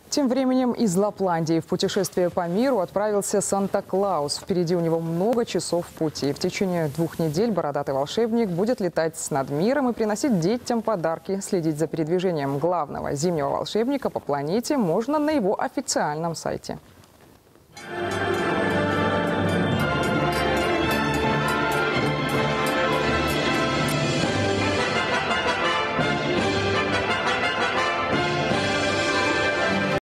Тем временем из Лапландии в путешествие по миру отправился Санта-Клаус. Впереди у него много часов пути. В течение 2 недель бородатый волшебник будет летать над миром и приносить детям подарки. Следить за передвижением главного зимнего волшебника по планете можно на его официальном сайте.